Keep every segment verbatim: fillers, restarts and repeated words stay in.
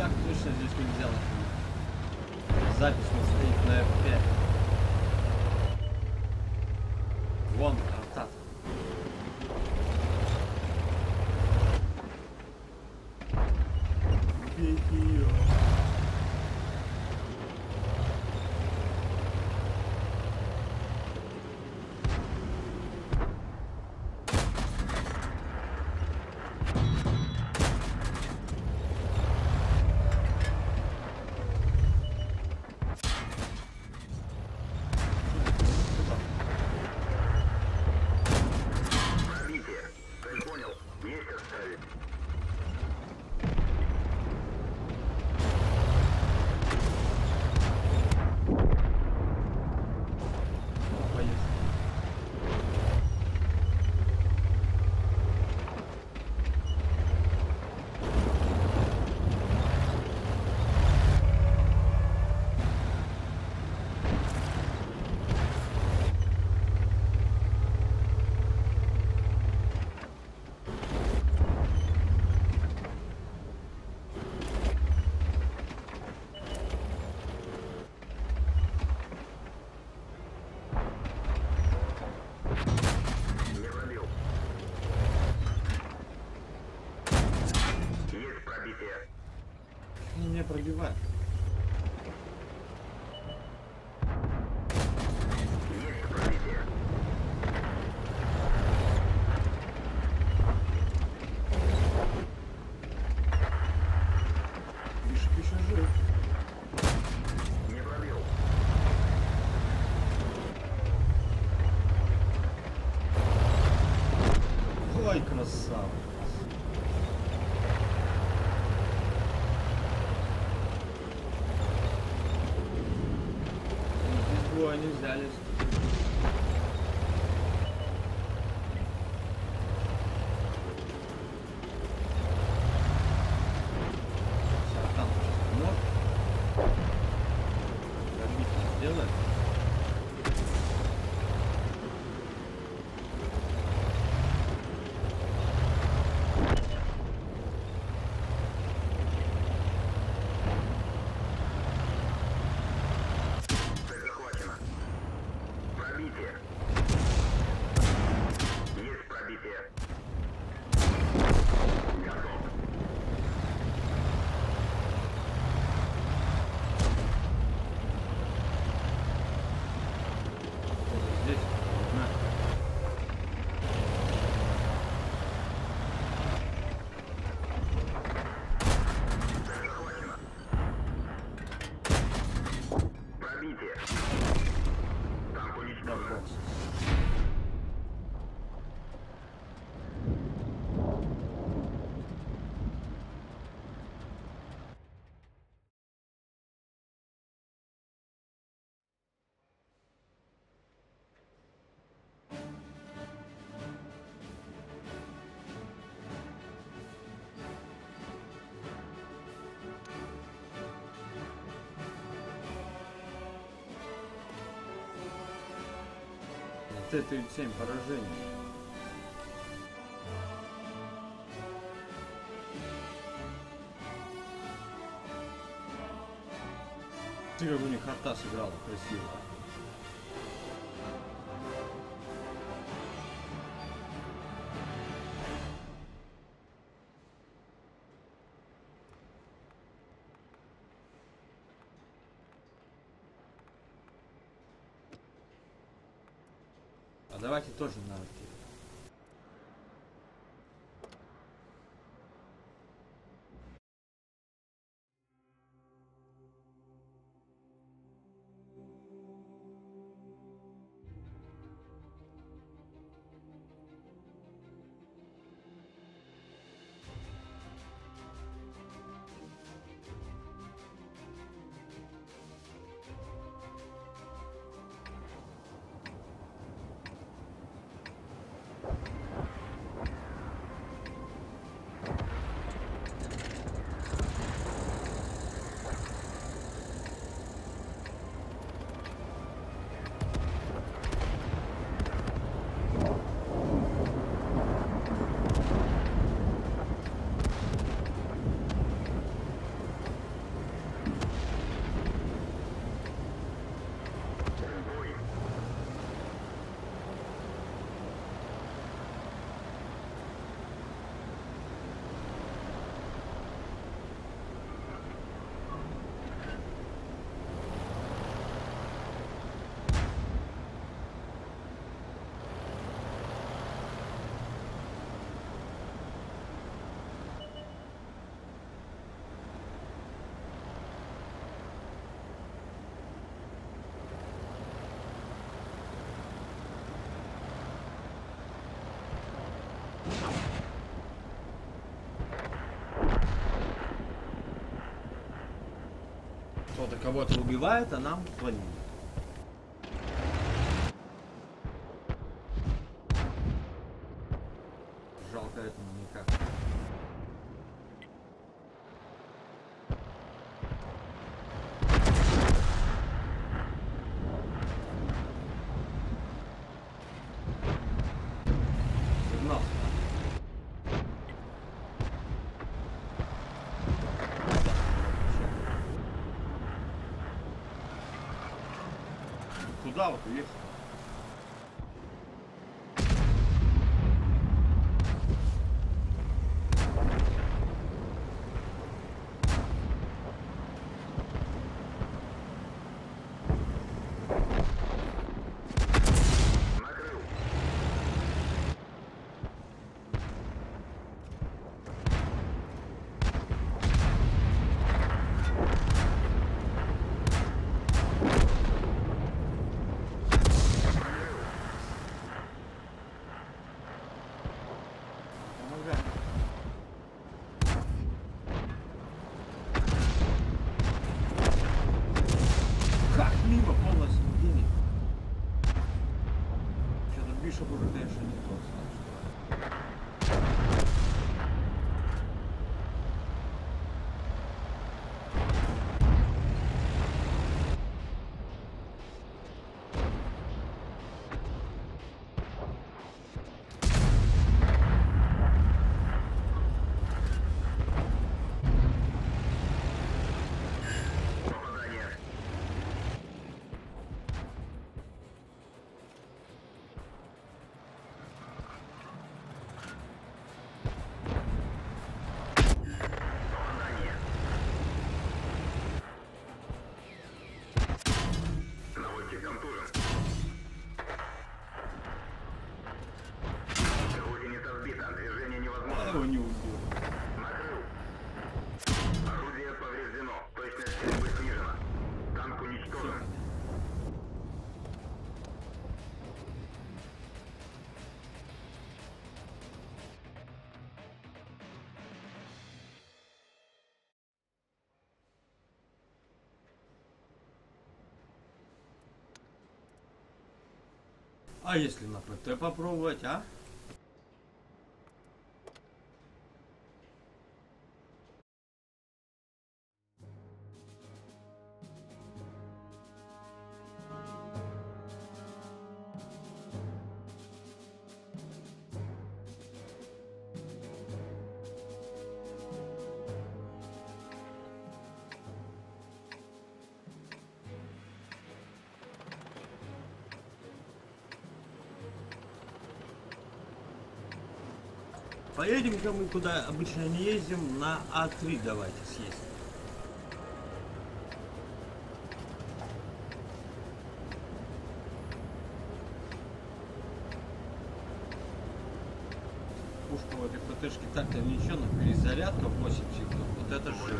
Так точно здесь нельзя нахуй. Запись не стоит на эф пять. Вон, ротатор. Бейте ее. Не пробивай. Есть пробитие. Бишек еще жив. Не пробил. Ой, красава. Они взялись. Сейчас там может. Пробить сделать. Есть пробитие. Готов. Здесь. На. Захвачено. Пробитие. Танк уничтожен. Т тридцать семь поражений. Ты как у них арта сыграла красиво. А давайте тоже на арте. кто-то кого-то убивает, а нам звонит. Жалко этому никак. Сигнал. Куда вот уехал? Накрыл. Помогай. Как мимо полностью денег? Что-то Бишоп уже, конечно, не тот. Попадание. Попадание. Наводчик контужен. Гусеница сбита, движение Я невозможно. его не убил. Накрыл. Орудие повреждено. Точность стрельбы снижена. Танк уничтожен. А если на ПТ попробовать, а? Поедем-ка мы куда обычно не ездим, на А три давайте съездим. Пушка в этой ПТшке так-то ничего, но перезарядка восемь секунд. Вот это же.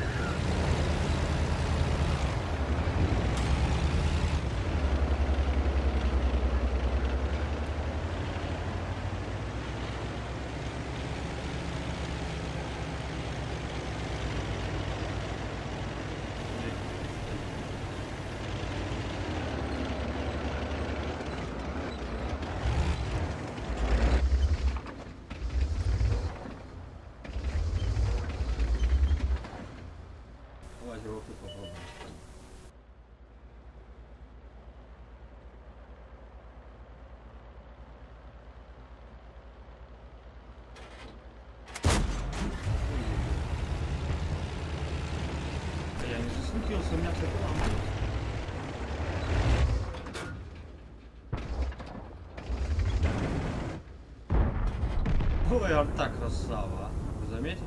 Давайте вот тут попробуем. Да я не засветился, у меня все план. Ой, арта красава, а? Вы заметили?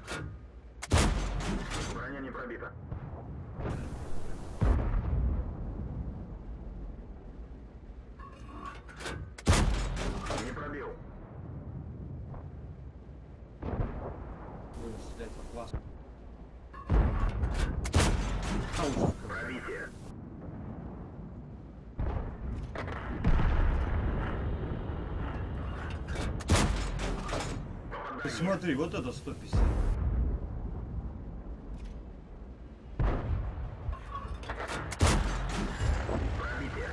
Броня не пробита. Не пробил. Будем стрелять по классу. Ау, Пробитие. ты смотри, вот это сто пятьдесят. Пробитие.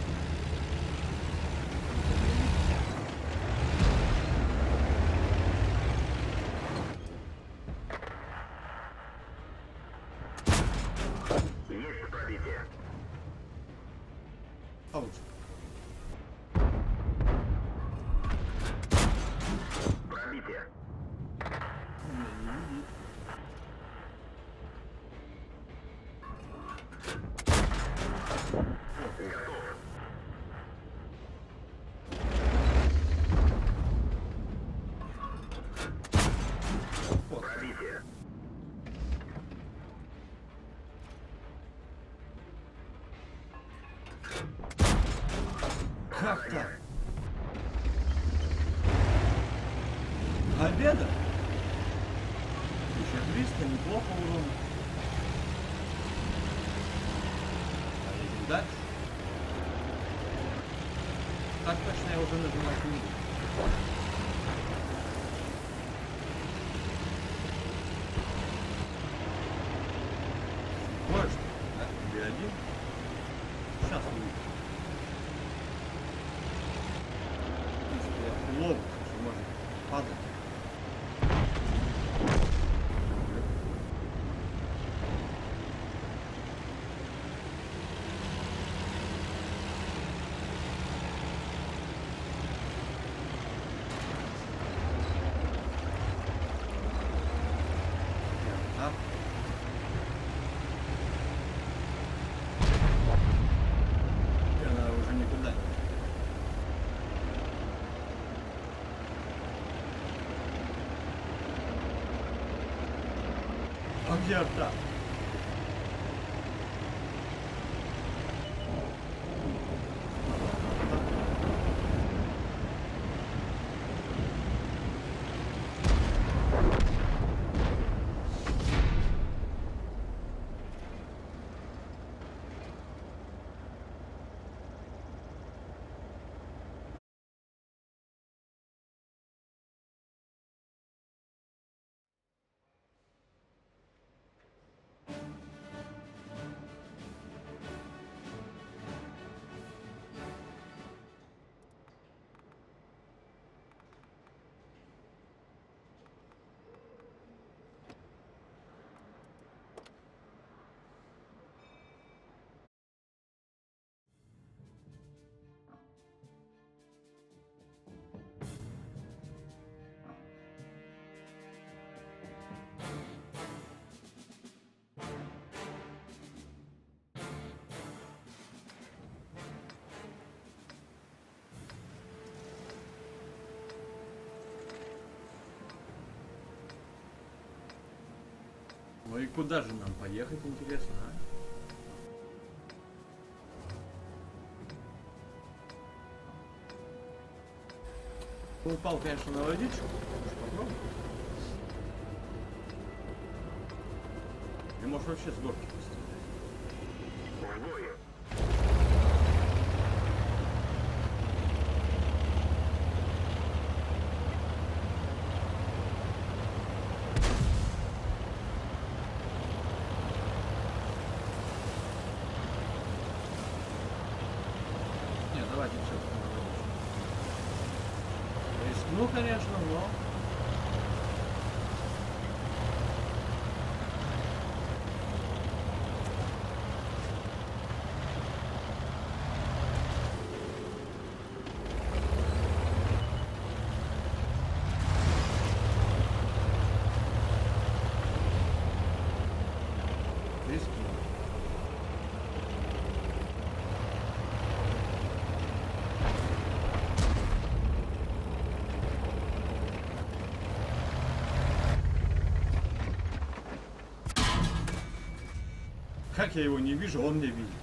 Есть пробитие. Ау. Пробитие. Не, не видит. Готов. Вот. Пробитие. Как так? Победа? тысяча триста, неплохо урон. Поедем дальше. Так точно я уже нажимать не буду. Вот что, да? би один. Сейчас увидим. В принципе, я ловко, что может падать. А? Она уже никуда. А где арта? Ну и куда же нам поехать, интересно, а? Упал, конечно, на водичку. Попробуем. Или может вообще с горки пострелять? В бою. Нет, давайте все-таки на водичку. Рискну, конечно, но... Как я его не вижу, он меня видит.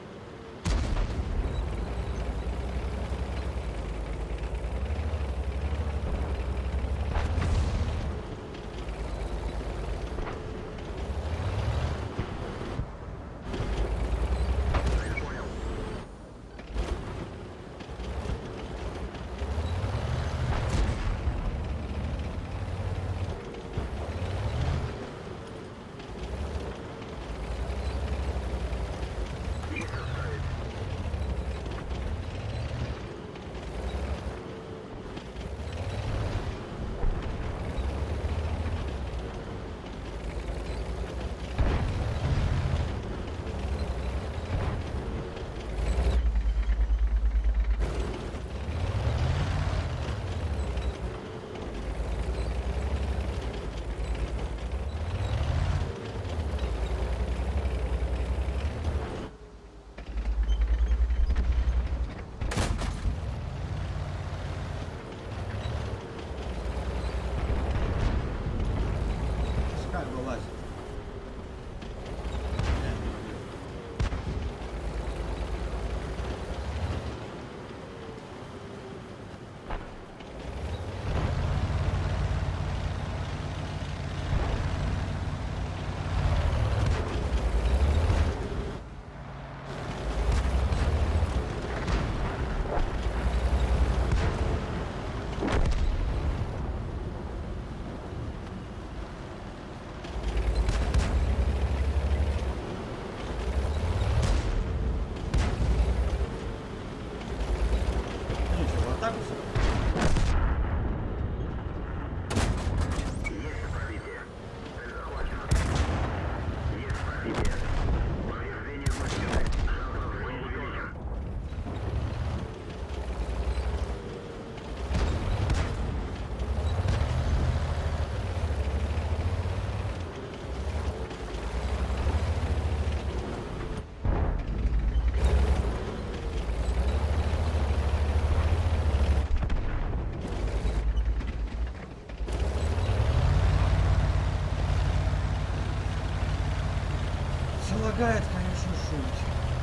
Лагает, конечно, жуть.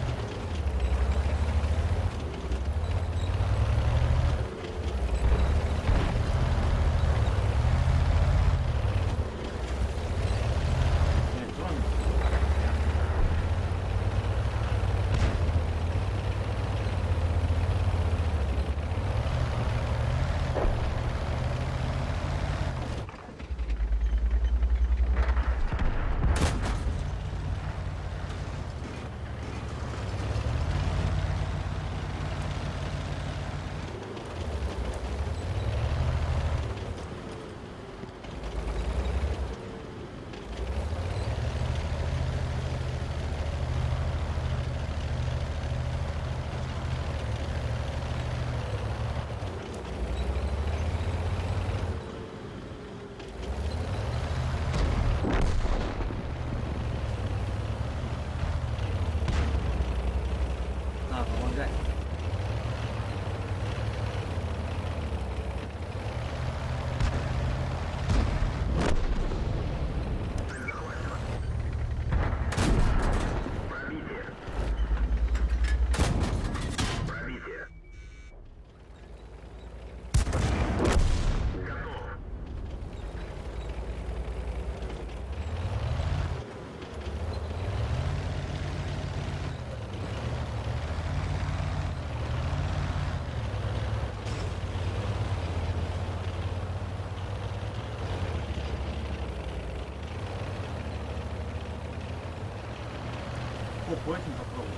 О, по этим попробуем.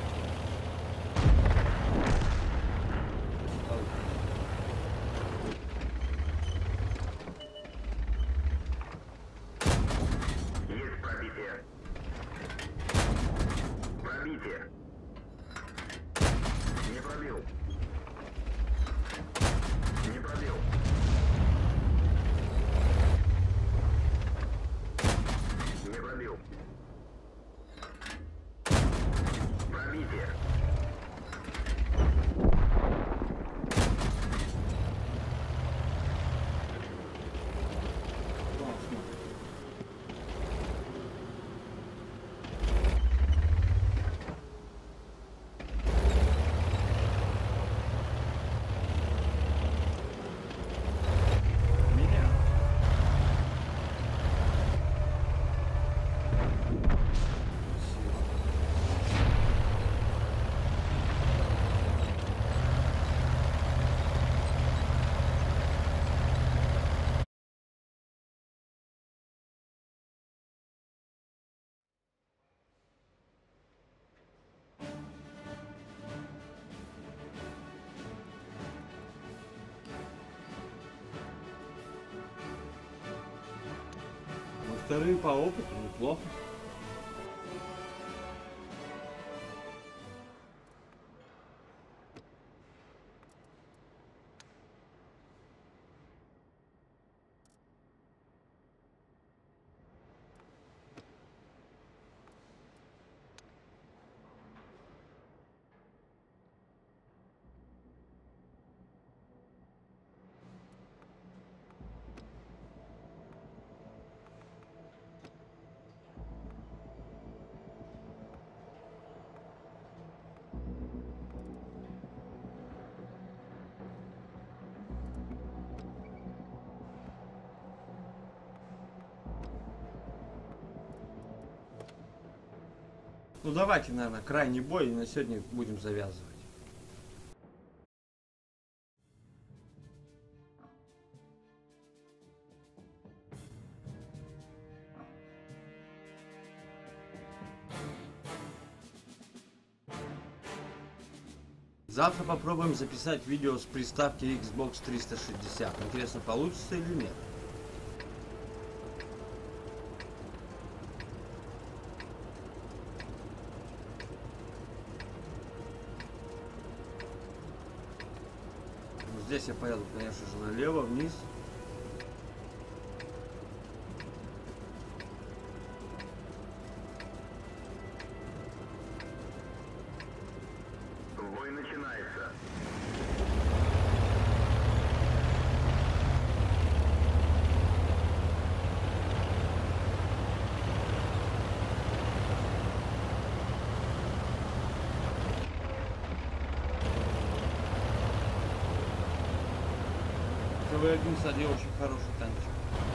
Есть пробитие. Пробитие. Не пробил. Не пробил. Не пробил. Пробитие. вторые по опыту, неплохо. Ну давайте, наверное, крайний бой, и на сегодня будем завязывать. Завтра попробуем записать видео с приставки Xbox триста шестьдесят. Интересно, получится или нет? Здесь я поеду, конечно же, налево, вниз. Бой начинается. ТВ один, кстати, очень хороший танчик.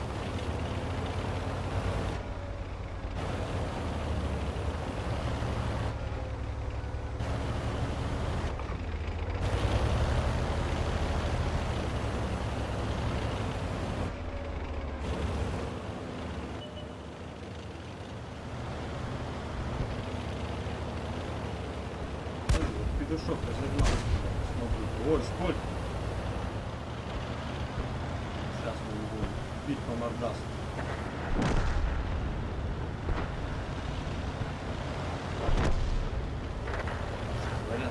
Петушок разогнался. Смотрю. Ой, сколько? Сейчас мы будем бить по мордасу. Говорят.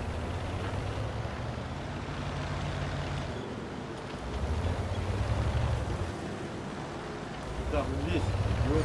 Да, вот здесь идет.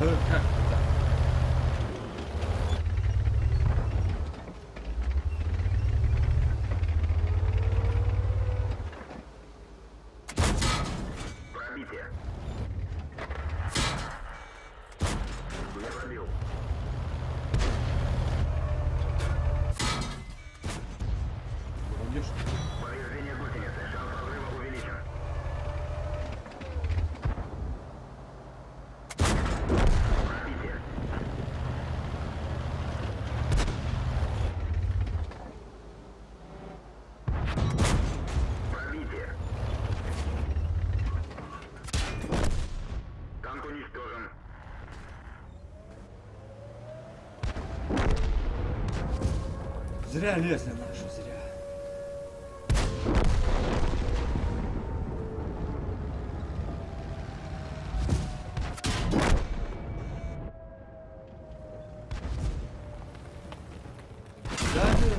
Э, Как это так? Пробитие. Не пробил. Вроде что. Повреждение гусеницы. Шанс разрыва увеличен. Пробитие. Пробитие. Танк уничтожен. Зря лезли наши, зря. Да, да.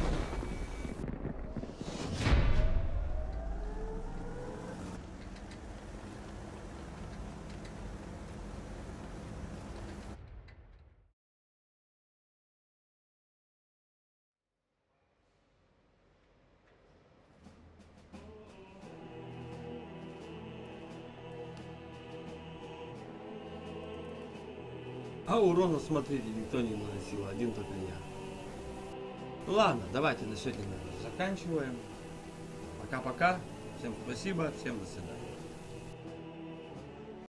А урона, смотрите, никто не наносил, один только я. Ну ладно, давайте на сегодня, наверное, заканчиваем. Пока-пока. Всем спасибо, всем до свидания.